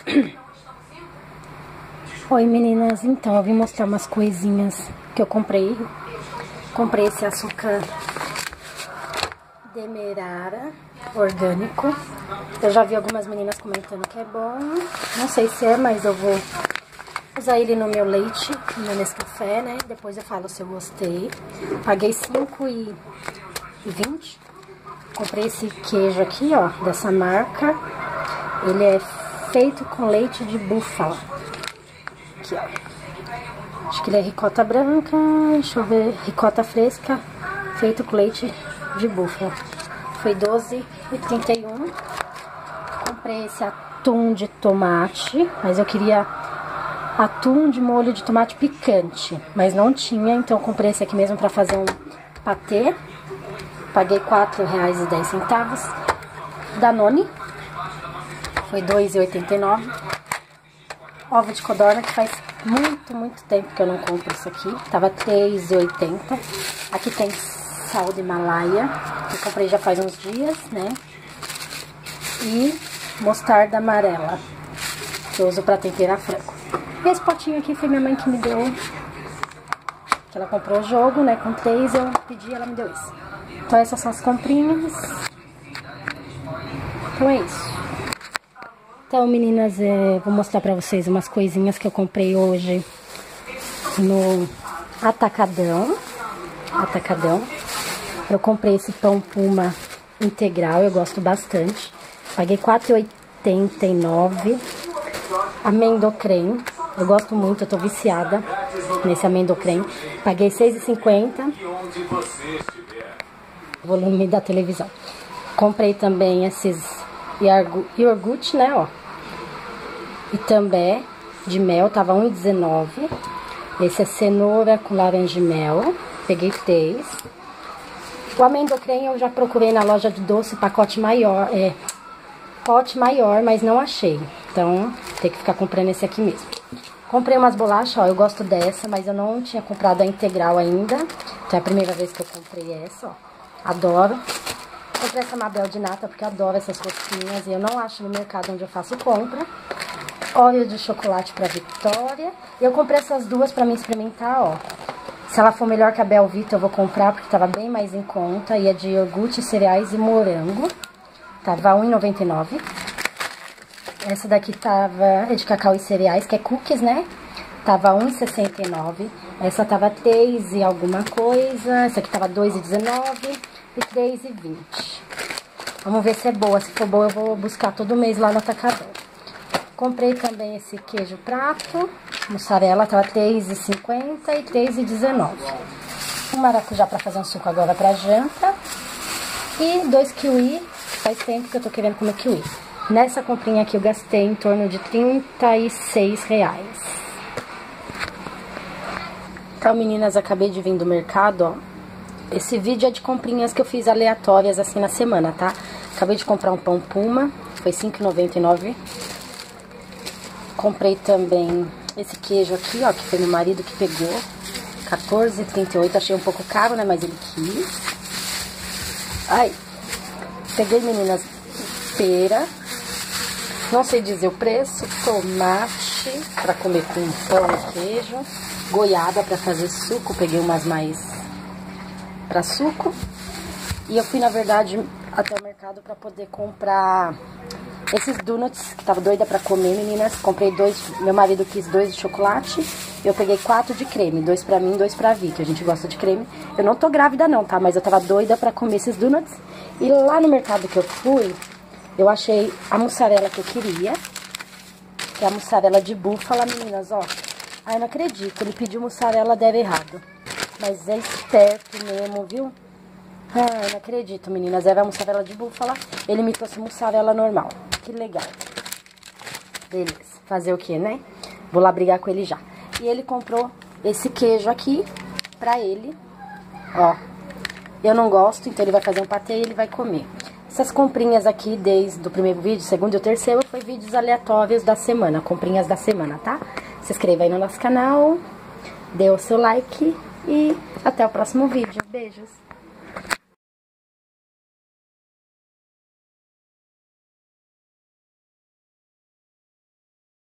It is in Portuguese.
Oi meninas, então eu vim mostrar umas coisinhas que eu comprei. Comprei esse açúcar demerara orgânico. Eu já vi algumas meninas comentando que é bom. Não sei se é, mas eu vou usar ele no meu leite, no Nescafé, né? Depois eu falo se eu gostei. Paguei R$5,20. Comprei esse queijo aqui, ó, dessa marca. Ele é feito com leite de búfala. Aqui, ó. Acho que ele é ricota branca, deixa eu ver, ricota fresca, feito com leite de búfala. Foi R$12,31. Comprei esse atum de tomate, mas eu queria atum de molho de tomate picante, mas não tinha, então eu comprei esse aqui mesmo pra fazer um patê. Paguei R$4,10. Danone, foi R$2,89. Ovo de codorna, que faz muito tempo que eu não compro isso aqui. Tava R$3,80. Aqui tem sal de Himalaia, que eu comprei já faz uns dias, né? E mostarda amarela, que eu uso pra temperar frango. E esse potinho aqui foi minha mãe que me deu. Que ela comprou o jogo, né? Com 3, eu pedi e ela me deu isso. Então essas são as comprinhas. Então é isso. Então, meninas, vou mostrar pra vocês umas coisinhas que eu comprei hoje no Atacadão. Eu comprei esse pão Puma integral, eu gosto bastante. Paguei R$4,89. Amendocrem, eu gosto muito, eu tô viciada nesse amendocrem. Paguei R$6,50. Volume da televisão. Comprei também esses iogurte, né, ó. E também de mel, tava R$1,19. Esse é cenoura com laranja e mel. Peguei 3. O amendocrem eu já procurei na loja de doce, pacote maior, pote maior, mas não achei. Então, tem que ficar comprando esse aqui mesmo. Comprei umas bolachas, ó, eu gosto dessa, mas eu não tinha comprado a integral ainda. Então é a primeira vez que eu comprei essa, ó. Adoro. Comprei essa Mabel de nata, porque eu adoro essas rosquinhas e eu não acho no mercado onde eu faço compra. Óleo de chocolate pra Vitória. E eu comprei essas duas pra mim experimentar, ó. Se ela for melhor que a Belvita, eu vou comprar, porque tava bem mais em conta. E é de iogurte, cereais e morango. Tava R$1,99. Essa daqui é de cacau e cereais, que é cookies, né? Tava R$1,69. Essa tava 3 e alguma coisa. Essa aqui tava R$2,19 e R$3,20. Vamos ver se é boa. Se for boa, eu vou buscar todo mês lá no Atacadão. Comprei também esse queijo prato, mussarela, tava R$3,50 e R$3,19. Um maracujá pra fazer um suco agora pra janta. E 2 kiwi, faz tempo que eu tô querendo comer kiwi. Nessa comprinha aqui eu gastei em torno de R$36. Então, meninas, acabei de vir do mercado, ó. Esse vídeo é de comprinhas que eu fiz aleatórias assim na semana, tá? Acabei de comprar um pão Puma, foi R$5,99. Comprei também esse queijo aqui, ó, que foi meu marido que pegou, R$14,38. Achei um pouco caro, né, mas ele quis. Ai, peguei, meninas, pera, não sei dizer o preço, tomate pra comer com pão e queijo, goiaba pra fazer suco, peguei umas mais pra suco. E eu fui, na verdade, até o mercado pra poder comprar esses donuts, que tava doida pra comer, meninas. Comprei 2, meu marido quis 2 de chocolate. Eu peguei 4 de creme, 2 pra mim, 2 pra Vi, que a gente gosta de creme. Eu não tô grávida não, tá? Mas eu tava doida pra comer esses donuts. E lá no mercado que eu fui, eu achei a mussarela que eu queria, que é a mussarela de búfala, meninas, ó. Ai, não acredito, ele pediu mussarela, deve errado. Mas é esperto mesmo, viu? Ai, não acredito, meninas. Era a mussarela de búfala, ele me trouxe mussarela normal. Que legal. Beleza. Fazer o que, né? Vou lá brigar com ele já. E ele comprou esse queijo aqui pra ele. Ó. Eu não gosto, então ele vai fazer um patê e ele vai comer. Essas comprinhas aqui, desde o primeiro vídeo, segundo e o terceiro, foi vídeos aleatórios da semana. Comprinhas da semana, tá? Se inscreva aí no nosso canal. Dê o seu like. E até o próximo vídeo. Beijos.